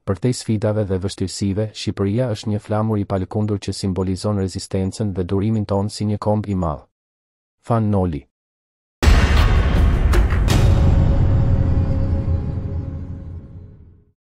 Përtej sfidave dhe vështirësive, Shqipëria është një flamur i palëkundur që simbolizon rezistencën dhe durimin tonë si një komb i madh. Noli.